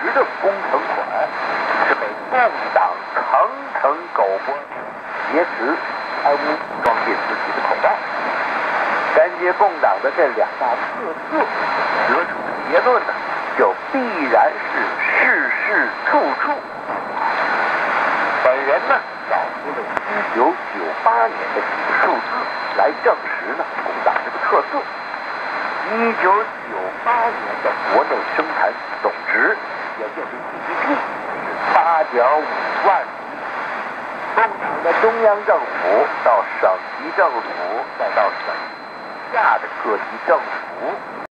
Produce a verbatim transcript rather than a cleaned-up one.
实的工程款是被共党层层苟活，劫持、贪污，装进自己的口袋。干接共党的这两大特色，得出的结论呢，就必然是事事处处。本人呢，找出了一九九八年的几个数字来证实呢共党这个特色。一九九八年的国内生产总值，也就是 G D P 是八点五万亿。共党的中央政府到省级政府，再到省下的各级政府，